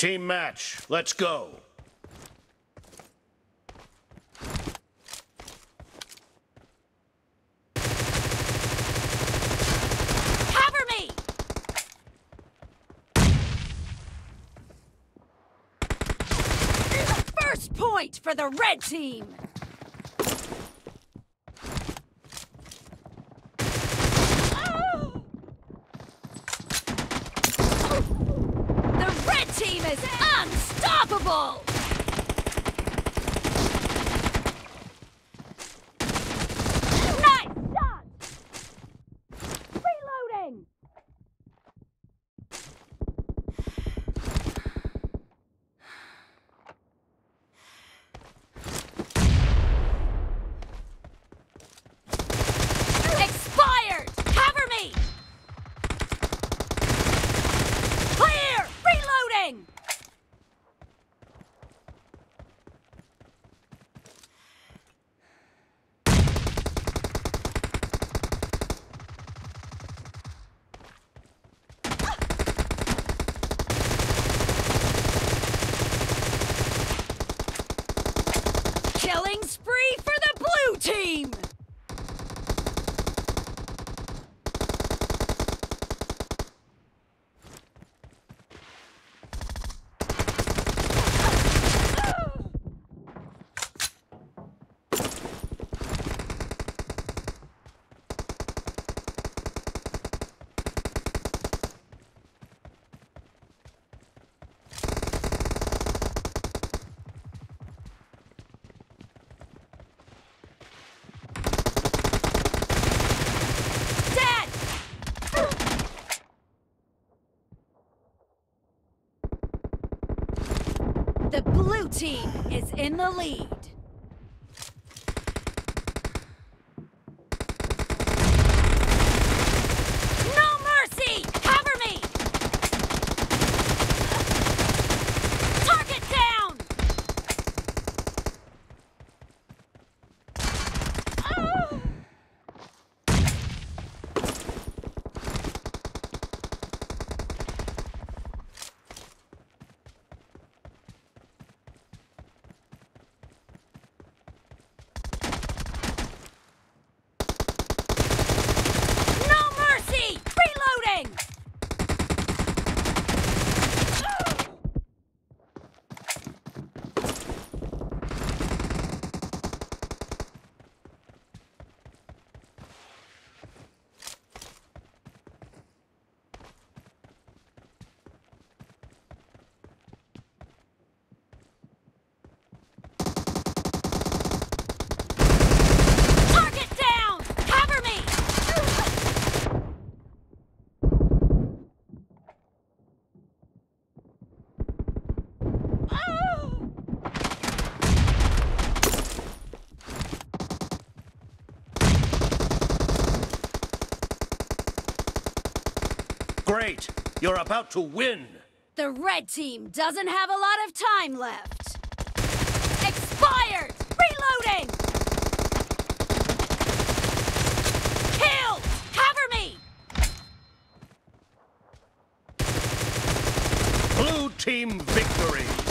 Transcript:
Team match, let's go. Cover me! First point for the red team! The red team is unstoppable! Nice shot! Reloading! Expired! Cover me! Clear! Reloading! Killing spree for the blue team! Dead! The blue team is in the lead. No mercy! Cover me! Target down! No mercy! Reloading! Target down! Cover me! Great, you're about to win. The red team doesn't have a lot of time left. Expired! Reloading! Killed! Cover me! Blue team victory.